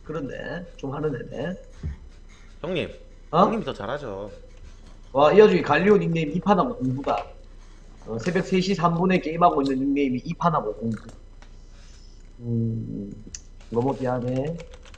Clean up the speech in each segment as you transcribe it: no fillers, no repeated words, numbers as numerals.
그런데 좀 하는 애네. 형님. 어? 형님이 더 잘하죠. 와, 이 와중에 갈리오 닉네임 2판하고 공부다. 새벽 3시 3분에 게임하고 있는 닉네임이 2판하고 공부. 너무 미안해.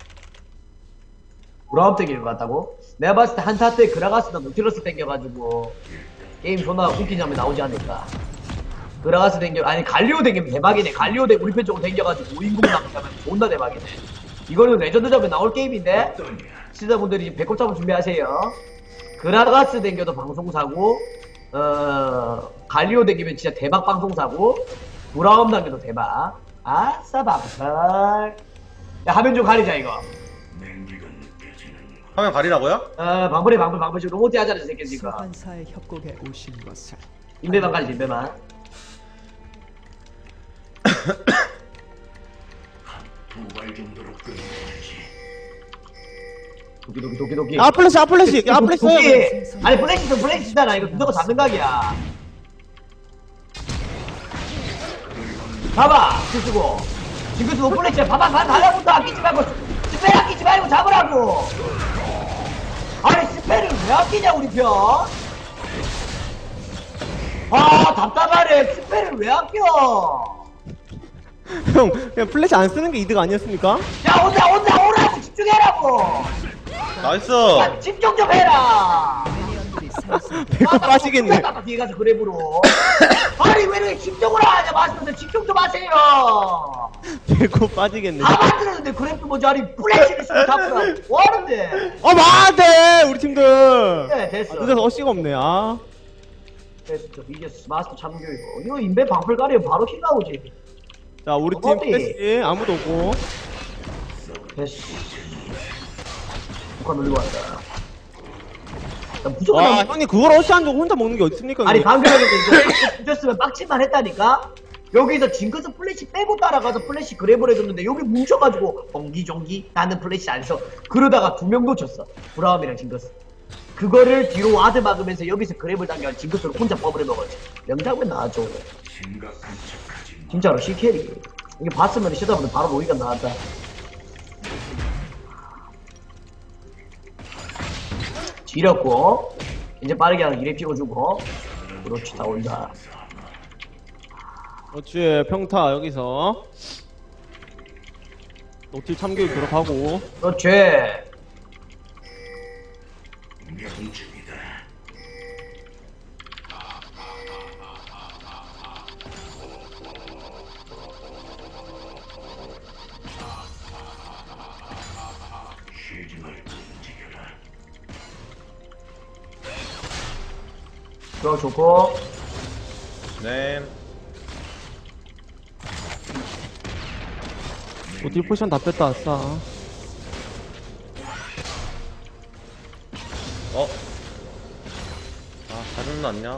브라움 땡길 것 같다고? 내가 봤을 때 한타 때 그라가스나 노틸러스 땡겨가지고 게임 존나 웃기냐면 나오지 않을까. 그라가스 땡겨, 아니 갈리오 땡기면 대박이네. 갈리오 땡 우리 편 쪽으로 땡겨가지고 5인공 남자면 존나 대박이네. 이거는 레전드 잡에 나올 게임인데 시청자분들이 지금 배꼽 잡을 준비하세요. 그라가스 땡겨도 방송사고, 갈리오 땡기면 진짜 대박 방송사고, 브라움 당겨도 대박. 아싸 밥살. 야, 화면 좀 가리자 이거. 화면 가리라고요? 방불이 지금 로봇이 하잖아 이 새끼 지금. 소환사의 협곡에 오신 것을 인베만 가리지 인베만. 두발 정도로 끊어야지. 도끼. 아 플래시 도끼. 아니 플래시잖아. 이거 누가 잡는 각이야. 봐봐 쓰고 지금 쓰고 플래시야. 봐봐 달라붙어. 아끼지 말고 스펠 아끼지 말고 잡으라고. 아니 스펠을 왜 아끼냐 우리 편. 아 답답하네. 스펠을 왜 아껴. 형 그냥 플래시 안 쓰는 게 이득 아니었습니까? 야 혼자 오라고. 집중해라고. 나이스! 야, 집중 좀 해라. 배꼽 빠지겠네. 뒤에 가서 그랩으로. 아니 왜 이렇게 집중을 안 하냐. 마스터들 집중 좀 하세요. 배꼽 빠지겠네. 다 만들었는데 그랩도 뭐지. 아니 플래시를 쓰고 잡으라. 뭐 하는데. 맞네 우리 팀들. 네 됐어. 늦어서 어씨가 없네. 아 됐어. 이제 마스터 참교이고. 이거 인베 방풀 가리면 바로 킬 나오지. 자 우리 팀 플래시 아무도 없고. 됐어. 북한 놀리고 왔다. 나 무조건 와 형님 그걸 어씨 안 주고 혼자 먹는 게 어딨습니까? 아니 방금 하는데 이거 붙였으면 빡칠만 했다니까? 여기서 징크스 플래시 빼고 따라가서 플래시 그랩을 해줬는데 여기 뭉쳐가지고 엉기종기 나는 플래시 안 써. 그러다가 2명 놓쳤어. 브라움이랑 징크스. 그거를 뒤로 와드 막으면서 여기서 그랩을 당겨 징크스를 혼자 버블해 먹었지. 명장면 나왔죠. 진짜로 C캐리. 이게 봤으면 시다보면 바로 로이가 나왔다. 지렸고 이제 빠르게 하는 1회 찍어주고. 그렇지 다 온다. 그렇지 평타 여기서 노틸 참교육 들어가고. 그렇지. 명중이다. 쉬지 말고 움직여라. 그거 좋고. 네. 노틸 포션 다 뺐다 아싸. 자존은 않냐?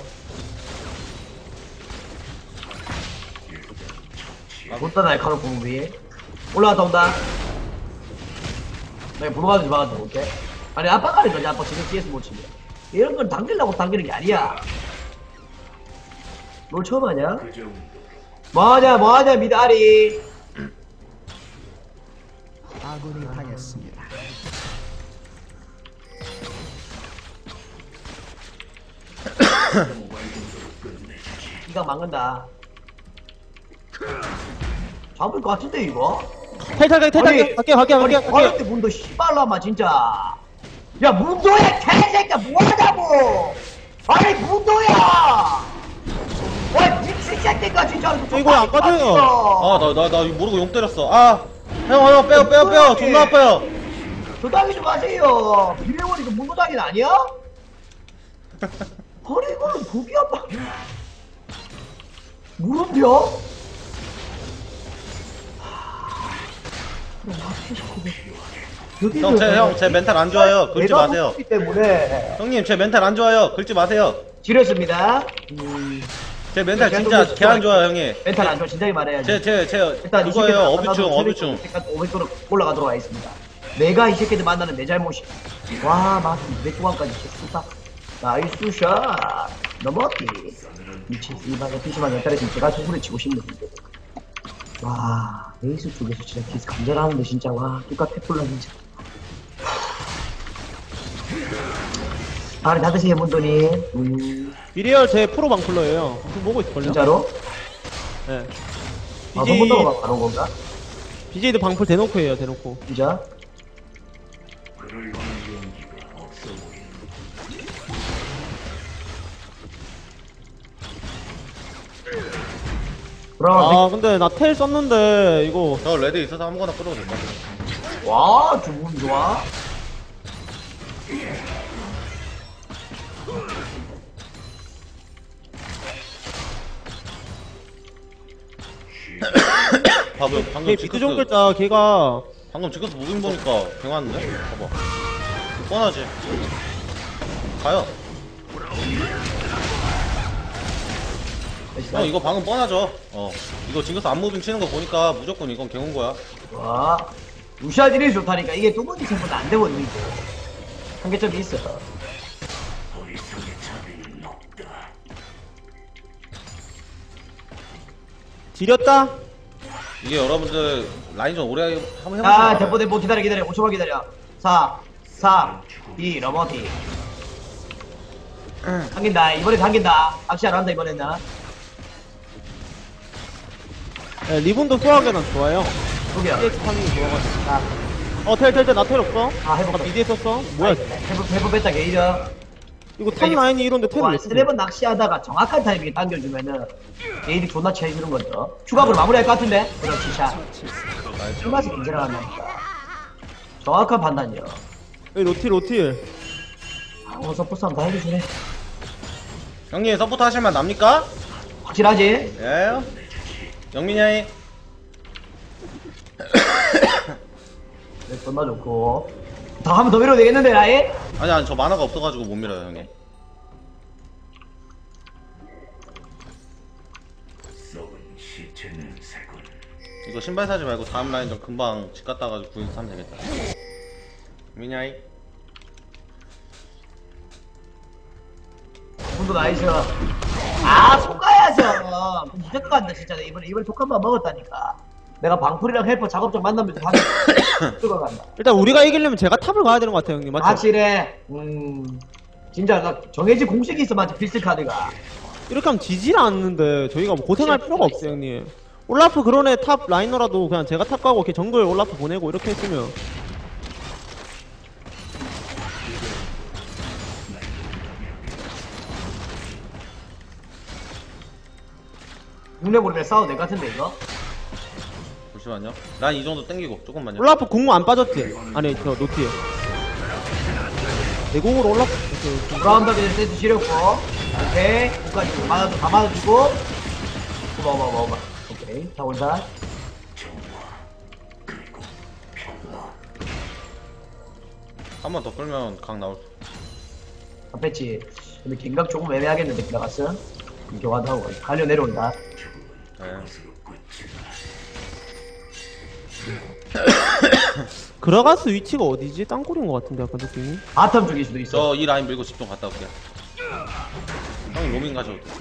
못다 날카로운 공비. 올라갔다 온다. 내가 부러가지 마가지고 올게. 아니 아빠까지 가지. 아빠 지금 CS 못 치게. 이런 건 당기려고 당기는 게 아니야. 뭘 처음 하냐? 그 정도. 뭐하냐 미다리. 아군이 당했습니다. 이가 막는다. 잡을 것 같은데 이거? 탈탈 갈게. 어렵게 문도 씨발라마 진짜. 야 문도야 개새끼야 뭐하냐고. 아니 문도야. 와 미친 새끼가 진짜. 이거 안 빠져요. 나 이거 모르고 용 때렸어. 형, 빼요. 존나 아파요. 조당이 좀 하세요. 비례원이 그 문도당이 아니야? 아니 이거는 고기 아빠. 무릎뼈? 형, 제 멘탈 안 좋아요. 긁지 마세요. 때문에 형님, 제 멘탈 안 좋아요. 긁지 마세요. 지렸습니다. 제 멘탈 진짜 개 안 좋아요, 형님. 멘탈 안 좋아. 진작에 말해야지. 일단 그거예요. 어뷰충. 500도로 올라가도록 하겠습니다. 내가 이 새끼들 만나는 내 잘못이야. 와, 막 200조각까지 쳤다. 나이스 샷. 넘어왔기. 미친 이방에 PC방 연달에 지금 제가 소리를 치고 싶는데. 와. 에이스 쪽에서 진짜 기스 간절하는데 진짜 와 누가 페플라 진짜. 아, 다 드세요 문돈이. 미리얼 제 프로 방플러예요. 그거 보고 있을걸요? 진짜로? 네. 방송 본다고 바로 건가? BJ도 방풀 대놓고 해요, 대놓고. 진짜? 그럴 만한 용기가 없어 보이는. 그럼 아, 근데 나 텔 썼는데, 이거. 저 레드 있어서 아무거나 끌어도 될것 같아. 와 주문 좋아. 봐봐, 방금 걔 비트 좀 지크스, 끌자, 걔가. 방금 지크스 무빙 보니까 괜찮은데? 봐봐. 뻔하지? 가요. 형, 이거 방금 뻔하죠? 이거 지크스 안 무빙 치는 거 보니까 무조건 이건 개운 거야. 와 루시아질이 좋다니까. 이게 두 번째 생보다 안 되거든 이거. 한계점이 있어. 더 이상의 자비는 없다. 지렸다? 이게 여러분들 라인전 오래 한번 해보세요. 자 대포 기다려 5초만 기다려. 4 3 2 러버티. 당긴다. 이번에 당긴다. 악시 안 한다 이번에는. 네, 리본도 소화하게는 좋아요. 여기야. CX 파밍이 좋아가지고. 자, 텔, 나 텔 없어? 아, 해볼까? 나 BD 썼어? 뭐야? 해보 뺐다 게이저. 이거 탑 라인이 이런데 텔을 왜 쓰지? 세레번 낚시하다가 정확한 타이밍에 당겨주면은 게이드 존나 차이주는 거죠. 추가로 마무리할 것 같은데? 그렇지 샷. 이 맛이 괜찮아한다니까. 정확한 판단이요. 여기 로틸. 아, 오늘 서포스 한번 다 해주시네. 형님 서포트 하실만 납니까? 확실하지? 예. 영민이 형이 네, 존나 좋고. 더 한 번 더 밀어도 되겠는데 라인? 아니 저 만화가 없어가지고 못 밀어요 형님. 썩은 시체 냄새군. 이거 신발 사지 말고 다음 라인전 금방 집 갔다 가지고 구해서 사면 되겠다. 미냐이. 분도 나이스. 아, 속가야죠. 무조건 간다, 진짜. 이번에 독 한 번 먹었다니까. 내가 방풀이랑 헬퍼 작업장 만나면서 한 들어간다. 일단 우리가 이기려면 제가 탑을 가야 되는 것 같아요, 형님. 맞죠? 확실해. 진짜 나 정해진 공식이 있어, 맞지? 필스 카드가. 이렇게 하면 지질 않는데 저희가 뭐 고생할 필요가 없어요, 형님. 올라프 그런 애 탑 라이너라도 그냥 제가 탑 가고 걔 정글 올라프 보내고 이렇게 했으면. 육내고리랑 싸워도 될 것 같은데, 이거? 잠시만요. 난 이 정도 땡기고 조금만요. 올라프 공무 안 빠졌지? 아니, 저 노티에. 내 공으로 올라프. 브라운더기 세트 지렸고. 오케이. 끝까지 다 맞아주고. 봐봐. 오케이. 자, 온다. 한 번 더 끌면 각 나올 수. 앞에치. 근데 갱각 조금 애매하겠는데, 들어갔어? 교환도 하고. 갈려 내려온다. 네. 그라가스 위치가 어디지? 땅굴인 것 같은데, 약간 느낌이. 바텀 쪽일 수도 있어. 저 이 라인 밀고 집 좀 갔다 올게요. 형 로밍 가셔도 돼.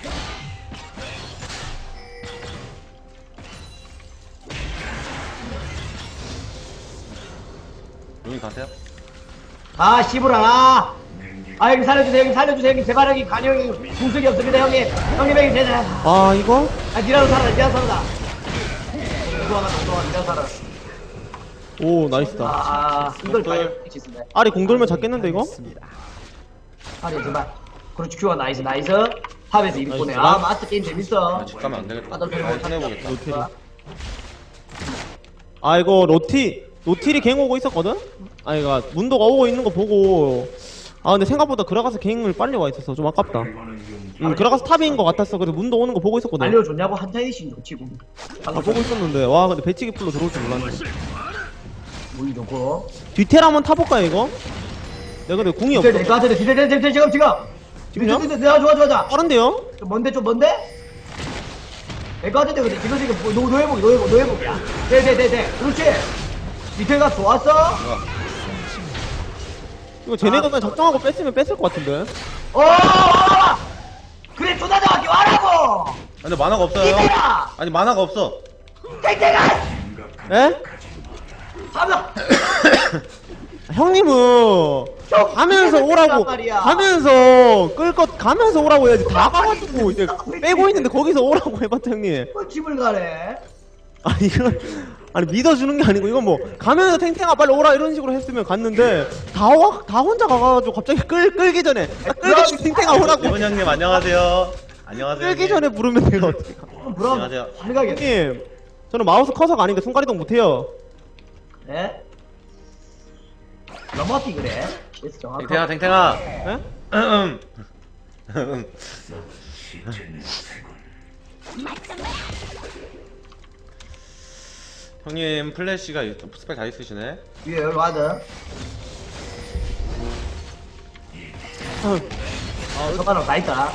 로밍 가세요? 아, 씨부라. 아, 형님 살려주세요, 형님. 제발, 형님. 간형이 궁석이 없습니다, 형님. 형님, 되나. 아, 이거? 아, 니라도 살아. 니라도 살아. 오, 나이스다. 아, 이걸 봐요. 위치 있습니다. 아리 공 돌면 잡겠는데, 이거? 아니, 제발. 그렇지, 큐가 나이스. 탑에서 이리 보내. 나이스. 아, 마스터 게임 재밌어. 나 집 가면 안 되겠다. 바텀 라인 손해보겠다. 노틸이. 아, 이거 노틸이 갱 오고 있었거든? 아, 이거 문도가 오고 있는 거 보고. 아, 근데 생각보다 그라가스 갱을 빨리 와 있어서 좀 아깝다. 그라가스 탑인 거 같았어. 그래서 문도 오는 거 보고 있었거든. 알려줬냐고 한타이신 좋지, 군. 아, 보고 있었는데. 와, 근데 배치기 풀로 들어올 줄 몰랐네. 우리 좋고. 뒤텔 한번 타볼까, 이거? 내가 근데 궁이 없어. 될것 같은데, 지금. 지금요? 좋아. 빠른데요? 좀 뭔데? 될것 같은데, 근데 지금 노예복이야. 돼. 그렇지. 밑에가 좋았어? 이거 쟤네가 그냥 작정하고 뺐으면 뺐을 것 같은데. 그래, 존나 정확히 와라고! 근데 만화가 없어요. 이때야! 아니 만화가 없어. 땡땡아! 에? 가자. 형님은 형, 가면서 그게 오라고 말이야. 가면서 끌 것 가면서 오라고 해야지. 다 가가지고 이제 빼고 있는데 거기서 오라고 해봤자 형님. 집을 가래. 아니 이건 아니 믿어주는 게 아니고 이건 뭐 가면서 탱탱아 빨리 오라 이런 식으로 했으면 갔는데 다 혼자 가가지고 갑자기 끌기 전에 끌기 전에 탱탱아 오라고 리본 형님 안녕하세요. 안녕하세요. 끌기 형님. 전에 부르면 내가 어떻게 가? 그럼 브라운 안녕하세요. 안 가겠네. 형님 저는 마우스 커서가 아닌데 손가락 이동 못해요. 네? 넘어기 그래. 그래서 정확하게. 탱탱아 탱탱아. 에? 시체는 새군. 형님 플래시가 스펠 다 있으시네. 위에 여기 와드. 손가락 다 있다.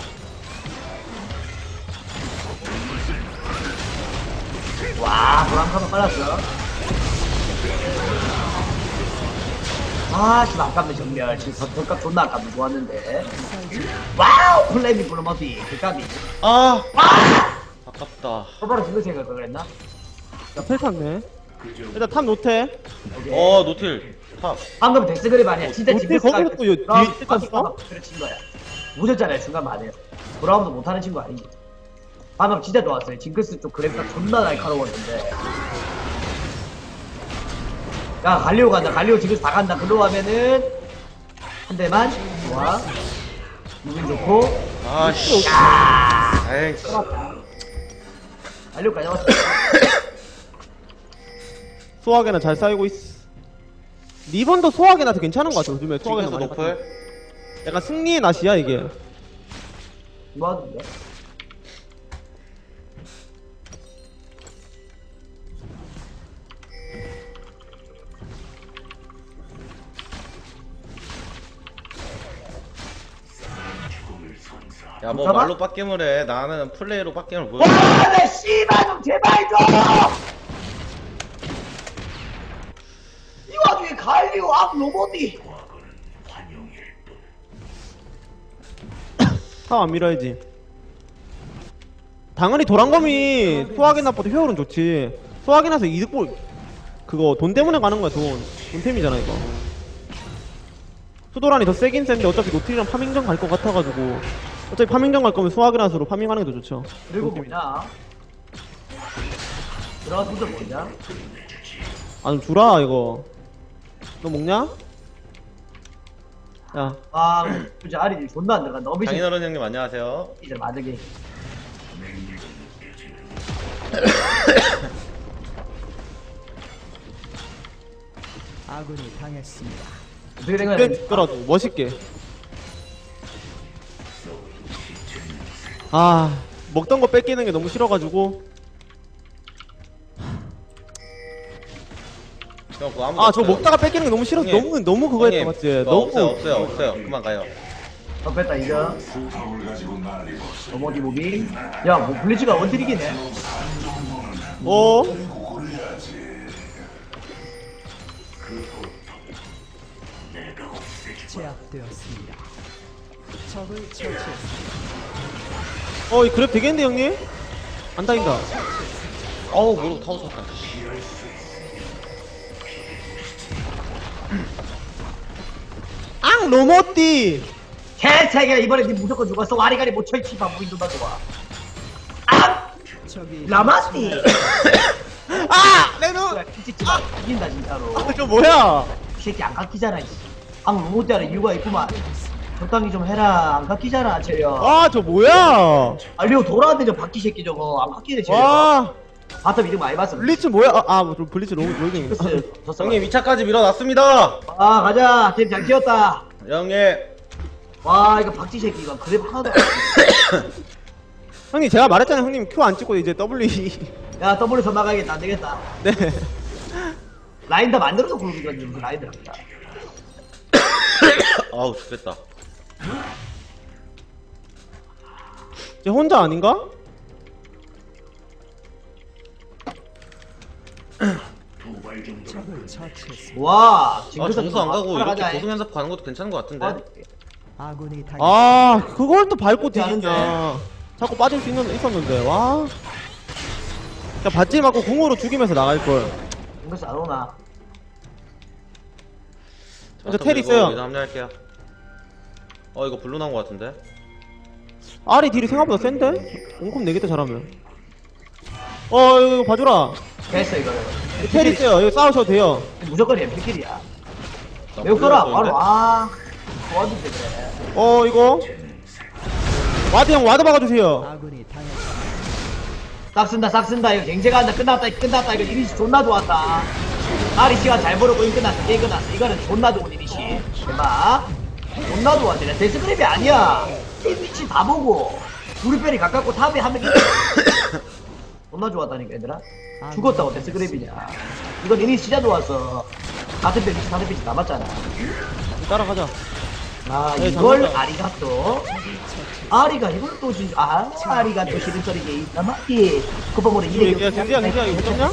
와, 브라운 카드 빨랐어. 아, 지금 아깝네, 정렬. 지금 덕값 존나 아깝네, 좋았는데. 와우! 플레이미 블루머비. 덕값이. 아 아깝다. 똑바로 지금 생각할 걸 그랬나? 나 펠탔네. 일단 탑 노태. 오케이. 노틸 탑. 방금 데스그립 아니야. 진짜 어떻게 징크스가 거기서 또 뒤에 뜯었어? 그래 친 거야. 무졌잖아요. 순간 만에. 브라운도 못하는 친구 아니지. 방금 진짜 좋았어요. 징크스 쪽 그래프가 존나 날카로웠는데. 야 갈리오 간다. 갈리오 징크스 다 간다. 글로 가면은 한 대만. 좋아. 무빙 좋고. 아씨. 야. 에이. 갈리오까지 잡았어. 소화계나 잘 쌓이고 있어. 리본도 소화계나 더 괜찮은 것 같아. 요즘에 소화계나 지금도 많이 노플. 쌓여. 약간 승리의 낫이야 이게. 좋아하던데. 죽음을 선사. 야 뭐 잠깐만. 말로 빡겜을 해. 나는 플레이로 빡겜을 보여. 와, 내 씨발 좀 제발 좀. 이 와중에 갈리오 앞 로봇이. 과거는 환영일 뿐. 탑안 밀어야지. 당연히 도란검이 소화계나보다 효율은 좋지. 소화계나서 이득 볼 그거 돈 때문에 가는 거야. 돈템이잖아 이거. 수도란이 더 세긴 센데 어차피 노틸이랑 파밍전 갈 것 같아가지고 어차피 파밍전 갈 거면 소화계나스로 파밍하는 게 더 좋죠. 그리고 뭐냐? 들어가서 혼자 뭐냐? 아 좀 주라 이거. 너 먹냐? 야 아, 굳이 알이 존나 안 들어간다. 어비시 장인어른 형님 안녕하세요. 이제 마득이. 아군이 당했습니다. 어떻게 된 거야? 그래 더라도 멋있게. 아 먹던 거 뺏기는 게 너무 싫어가지고. 형 그거 아무도 아 저 없어요. 먹다가 뺏기는 게 너무 싫어서 형님, 너무 그거 했다 형님, 맞지? 그거 너무 없어요. 그만 가요. 어, 뺐다, 이거. 어머니 무빙. 야, 뭐, 블리츠가 원트릭이네. 어? 제압되었습니다. 적을 처치했습니다. 이 그랩 되겠는데 형님? 안 다닌다. 어우 모르고 타고 쳤다. 앙 로모띠. 개새끼야, 이번에 니 무조건 죽었어. 와리가리 못 쳐있지, 바보인 존나 좋아. 아! 적이 라마띠! 아 레노. 야, 찍지 마. 이긴다, 진짜로. 저 뭐야? 이 새끼 안 깎이잖아, 이씨. 안 못하는 이유가 있구만. 적당히 좀 해라. 안 깎이잖아, 쟤려. 저 뭐야? 알리오 돌아왔는데 저 바퀴 새끼 저거. 안 깎이네, 쟤려. 와 바텀 이득 많이 봤어. 블리츠 뭐야? 블리츠 로딩. 글쎄, 졌어. 형님 2차까지 밀어놨습니다. 아, 가자. 팀 잘 키웠다. 형님. 와, 이거 박쥐 새끼 이거 그랩 하나도 안 형님 제가 말했잖아요. 형님 Q 안 찍고 이제 W. 야, 더블 선 나가야겠다. 안 되겠다. 네. 라인 다 만들어서 그러거든요. 무슨 라인들 합니다. 아우 죽겠다. 쟤 혼자 아닌가? 도발 정도는 적을 처치했습니다. 와, 정수 안 가고 이렇게 따라가자. 고승 연습 가는 것도 괜찮은 것 같은데. 아군이 당했습니다. 그걸 또 밟고 그렇지 않은데. 뒤지냐. 자꾸 빠질 수 있었는데 와. 그냥 밧질 맞고 궁으로 죽이면서 나갈걸. 징크스 안 오나? 저 텔 있어요. 이제 합류할게요. 이거 블루 나온 거 같은데? 알이 딜이 생각보다 센데? 온콤 내겠다 잘하면. 이거 봐줘라. 됐어 이거는. 텔 있어요. 이거 싸우셔도 돼요. 무조건 엠피킬이야. 나 매우 써라 블루 바로 나왔는데? 도와준대 그래. 이거 와드 형 와드 박아주세요. 아군이 당했습니다. 싹 쓴다 이거 갱제가 한다 끝났다 이거 이니시 존나 좋았다. 아리 시간 잘 벌었고 게임 끝났어 이거는 존나 좋은 이니시. 대박. 존나 좋았지. 데스크랩이 아니야. 게임 위치 다 보고 우리 편이 가깝고 탑에 한명 존나 좋았다니까 얘들아. 죽었다고 데스크랩이냐. 이건 이니시 진짜 좋았어. 같은 편 위치 다른 위치 남았잖아. 따라가자. 네, 이걸 잠깐만. 아리가또 아리가 이걸 또 아리가 또 싫은 소리게 있다마이 쿠퍼모레 이래 야 겐지야 이거 못 잡냐?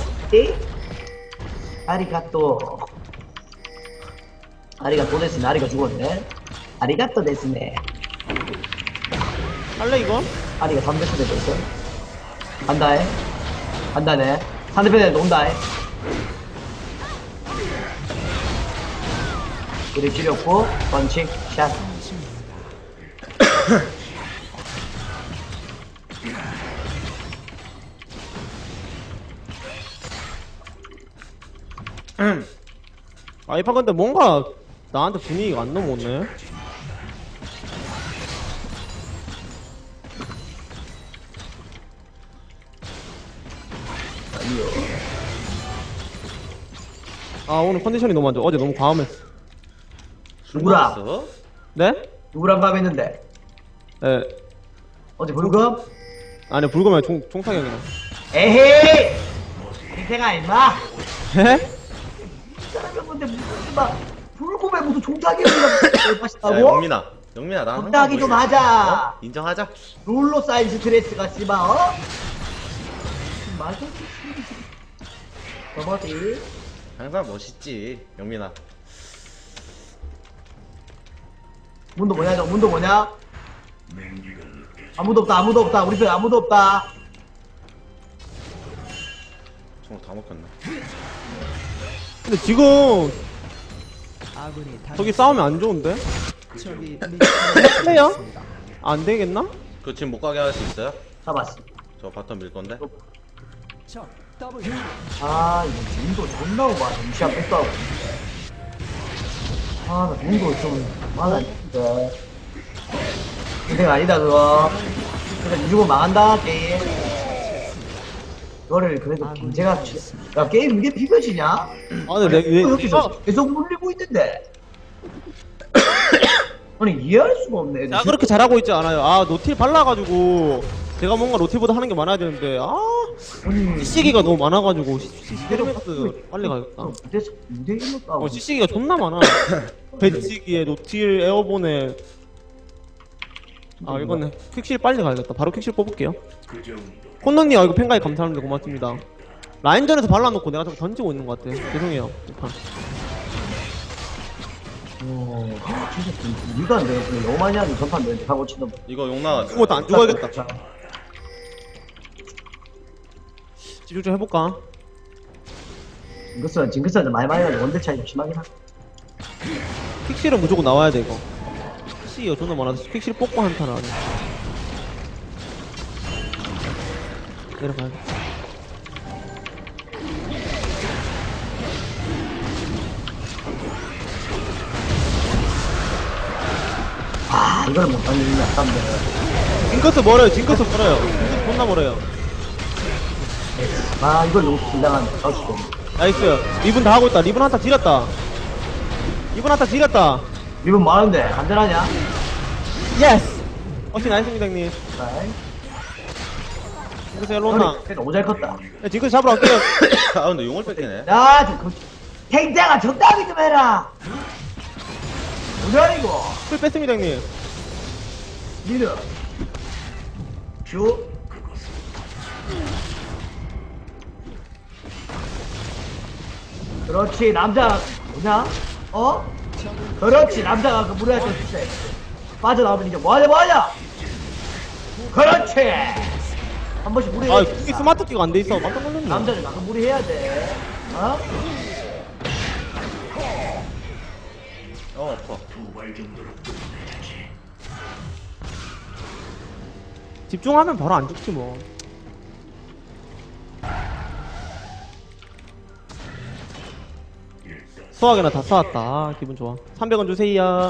아리가또 됐으네. 아리가 죽었네. 아리가또 됐으네. 할래 이거? 아리가 3대스 됐어. 간다네. 상대편에 논다해. 이를 줄였고 펀칭 샷. 이 판 근데 뭔가 나한테 분위기가 안 넘어오네. 오늘 컨디션이 너무 안 좋아. 어제 너무 과음했어. 누구랑? 먹었어? 네? 누구랑 밤했는데? 네. 어제 불금? 아니 불금에 총탁이 형이랑. 에헤이! 인생아 임마! 에? 이 사람이 근데 무슨 막 불금에 무슨 종탁이형이랑 야 맛있다고? 영민아 나 적당히 좀 하자. 인정하자. 롤러 쌓인 스트레스가 씨발 말도 저거지. 항상 멋있지 영민아. 문도 뭐냐 저 문도 뭐냐? 냉기가 느껴져. 아무도 없다 우리 편 아무도 없다. 정말 다 먹혔네. 근데 지금 아군이 저기 싸우면 안 좋은데? 적이 플레이어? 안 되겠나? 그 지금 못 가게 할 수 있어요? 잡았어. 저 바텀 밀 건데. 적 W 이거 문도 존나 오바. 무시한 뺐다고. 나 문도 좀 많았는데. 인생 아니다 그거. 그래서 이주고 망한다 게임. 너를 그래도 경제가 야 게임 이게 비벼지냐? 근데 왜 여기서 계속 물리고 있는데. 아니 이해할 수가 없네. 나 그렇게 잘하고 있지 않아요. 노틸 발라가지고 제가 뭔가 노틸보다 하는 게 많아야 되는데 아니 CC기가 너무 많아가지고 CC기스 빨리 가야겠다. 무대 일렀다고. CC기가 존나 많아. 배치기에 노틸 에어본에 이거는 퀵실 빨리 가야겠다. 바로 퀵실 뽑을게요. 그 정도. 콘너님 이거 팬가입 감사합니다. 고맙습니다. 라인전에서 발라놓고 내가 자꾸 던지고 있는 것 같아. 죄송해요. 이 판. 진짜 이가 안 돼. 너무 많이 하는 전판 내는데 하고 치는 거. 이거 용 나갔어. 이것도 안 죽어야겠다. 집중 좀 해볼까? 징크스는 많이 해가지고 원대 차이 좀 심하긴 하다. 퀵실은 무조건 나와야 돼 이거. CC가 존나 많아서 퀵실 뽑고 한타를 하네. 내려가야겠다. 이걸 못 하는 게 아깝네. 징크스 멀어요. 징크스 존나 멀어요. 이걸 너무 긴장한다. 아우치. 나이스. 리븐 다 하고 있다. 리븐 한타 지렸다. 이분 많은데 간단하냐? 예스. 역시 나이스입니다 형님. 징크스 일로 온나. 너무 잘 컸다. 징크스 잡으러 갈게요. 근데 용을 뺏기네. 탱탱아 적당히 좀 해라. 뭐야 이거? 풀 뺐습니다 형님. 미드. 슈. 그렇지 남자 뭐냐? 그렇지 남자가 그 물에 좀 주세. 빠져나오면 이제 뭐하냐? 그렇지. 한 번씩 무리해. 그게 스마트 키가 안 돼 있어. 깜짝 놀랐네. 남자는 가끔 무리해야 돼. 어? 아파. 두발 정도로 끝내주지. 집중하면 바로 안 죽지 뭐. 수학이나 다 쌓았다. 아, 기분 좋아. 300원 주세요.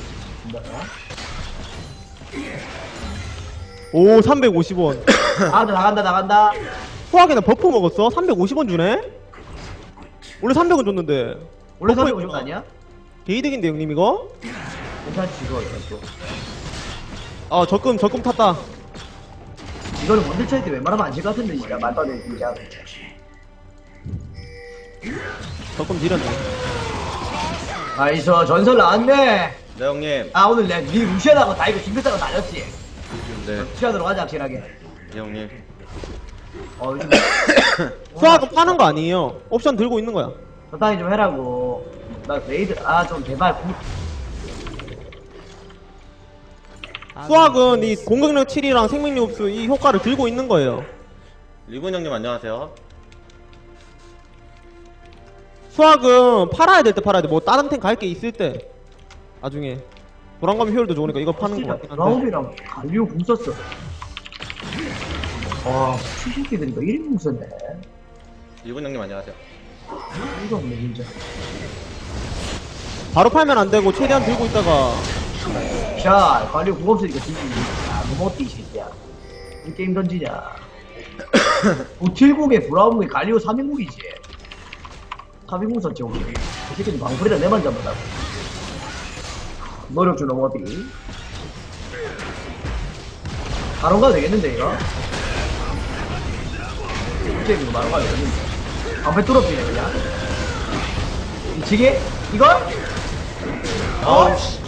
오, 350원. 아, 나간다, 나간다. 수학이나 버프 먹었어? 350원 주네? 원래 300원 줬는데. 원래 버프 350원 아니야? 개이득인데 형님 이거? 괜찮지, 이거. 이거. 아 적금 탔다. 이거는 원딜 차이 때 웬만하면 안 질 것 같은데, 진짜. 말도 안 돼, 진짜. 적금 지렸네. 아이스, 전설 나왔네. 네 형님. 아, 오늘 내가 니 루시안하고 다 이거 준비했다고 다녔지. 네. 루시안으로 가자, 확실하게. 네 형님. 요즘 수학은 파는 거 아니에요. 옵션 들고 있는 거야. 적당히 좀 해라고. 나 레이드, 좀 제발. 수학은 이 공격력 7이랑 생명력 흡수 이 효과를 들고 있는 거예요. 리본 형님 안녕하세요. 수학은 팔아야 될 때 팔아야 돼. 뭐 다른 템 갈 게 있을 때. 나중에 도랑감 효율도 좋으니까 이거 파는 거 같긴 한데. 브라운이랑 갈리오 궁 썼어. 와, 추신기들이니까 1인 궁 썼네. 리본 형님 안녕하세요. 이거 없네, 진짜. 바로 팔면 안 되고 최대한 들고 있다가 자, 갈리오 궁 없으니까 진짜 너무 어때, 이 새끼야. 이 게임 던지냐. 우틸궁에 브라운궁에 갈리오 3인궁이지. 3인궁 썼지, 오늘. 이 새끼는 방풀이라 내만 잡는다고. 노력 주 너무 어디. 바로 가도 되겠는데, 이거? 이거 바로 가도 되겠는데. 앞에 뚫어지네, 그냥. 미치게? 이걸? 아우씨.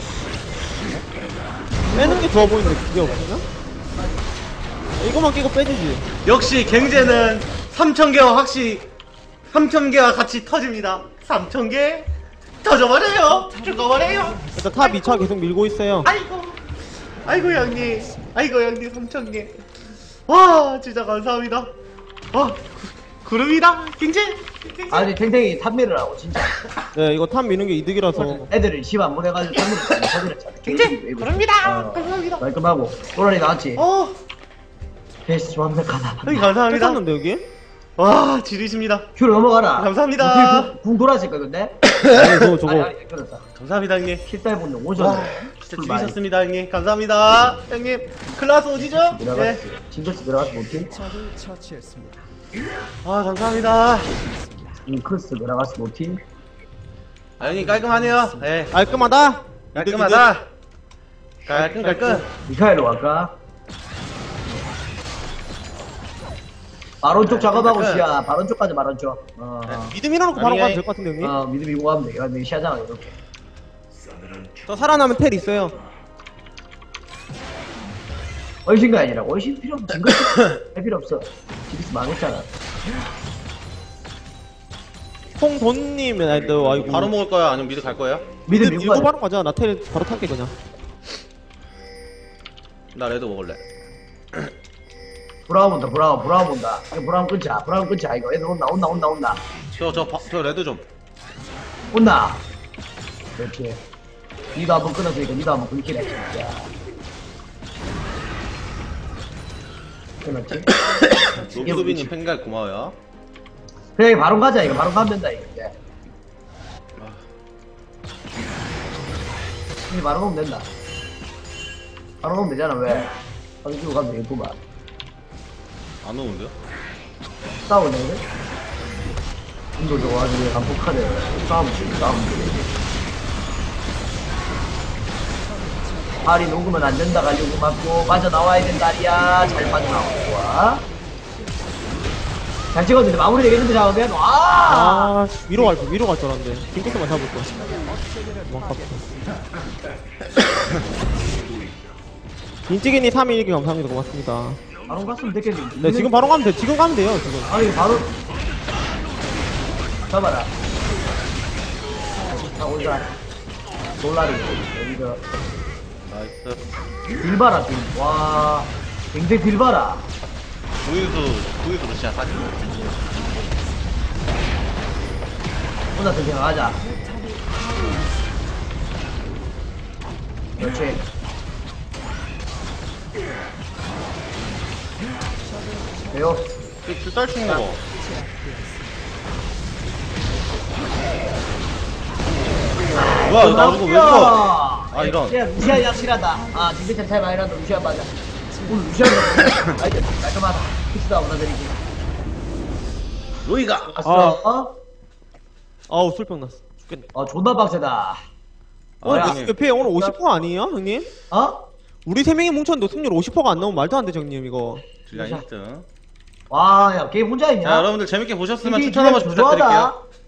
빼는 게 좋아 보이는데 그게 없으면? 이거만 끼고 빼지지. 역시 갱제는 3,000개와 확실히 3,000개와 같이 터집니다. 3,000개 터져버려요. 죽어버려요. 일단 탑 2차 계속 밀고 있어요. 아이고 형님. 아이고 형님 3,000개. 와 진짜 감사합니다. 와 구름이다 갱제. 아니, 탱탱이 탑미를 하고, 진짜. 네 이거 탑 미는 게 이득이라서. 애들을 집 안 보내가지고 탑미를 터뜨렸잖아. 갱제 구름이다. 감사합니다. 깔끔하고. 또라리 나왔지? 어 베스트 완벽하다. 형님 감사합니다. 뺐었는데 여기? 와 지리십니다. 큐로 넘어가라. 감사합니다. 어떻게 궁 돌았을 거 근데? 아니 저거 아니, 그렇다. 감사합니다 형님. 킬딸 분들 와 오셨네. 진짜 지리셨습니다 형님. 감사합니다 형님. 클라스 오지죠? 네. 들어갔어. 징크스 들어갔어 못해? 적을 처치했습니다. 아 감사합니다. 징크스 들어갔어 못해? 아 형님 깔끔하네요. 예. 깔끔하다. 깔끔하다. 깔끔. 미카엘로 갈까? 바론 쪽 작업하고 끝. 시야. 바론 쪽까지 바론 쪽. 미드 밀어놓고 바로 아니, 가면 될 것 같은데 형님? 미드 밀고 가면 돼. 이거 시야잖아 이렇게. 싸늘한 저 살아나면 텔 있어요. 얼씬가 아니라 얼씬 필요 없어. 징크스 할 필요 없어. 징크스 망했잖아. 홍돈님 아이고 바로 먹을 거야 아니면 미드 갈 거예요? 미드 미드 밀고 밀고 바로 가자. 나 텔 바로 탈게 그냥. 나 레드 먹을래. 브라운 본다. 브라운 본다. 이거 브라운 끊자. 이거 애들 온다. 저 레드 좀. 온다. 그렇지. 니도 한번 끊었으니까 니도 한번 끊기네 진짜. 끊었지? 로비도비님 팬갈 고마워요. 그래 이거 바로 가자. 이거 바로 가면 된다 이거 이제. 이제 바로 가면 된다. 바로 가면 되잖아 왜? 바로 끼고 가면 되겠구만. 안 오는데요? 싸우네 그래? 인도 저거 아주 그냥 간폭하네. 싸우면 돼. 발이 녹으면 안 된다 가지고 맞고 빠져나와야 된다 아리야. 잘 빠져나오고 좋아. 잘 찍었는데 마무리 되겠는데 작업이야? 와! 위로 갈 줄 알았는데 징크스만 잡을 거야. 너무 아깝다. 인찌개님 3일 1개 감사합니다. 고맙습니다. 바로 갔으면 됐겠지. 네 지금 바로 가면 돼. 지금 가면 돼요 지금. 아니 바로 잡아라. 자 올라. 놀라리 여기서 나이스. 딜바라 딜. 와 굉장히 딜바라. 구유수 러시아 사진. 혼자 더 생각하자. 그렇지. 돼요. 줄딸 치는 거 봐. 뭐야 나 이거 왜 죽어? 아, 이런. 루시아 양실하다. 아 진짜 잘 많이 난다. 루시아 맞아. 오늘 루시아가 깔끔하다. 픽스도 하고 나들이기. 로이가. 왔어? 아우 술병 났어. 죽겠네. 존나 빡세다. 오늘 야. 옆에 오늘 50% 아니에요 형님? 어? 우리 3명이 뭉쳤는데 승률 50%가 안 나오면 말도 안 돼 형님 이거. 질량 1등. 와, 야, 게임 혼자 있냐? 자 여러분들 재밌게 보셨으면 이게 추천 한 번씩 그냥 부탁드릴게요. 주저하다.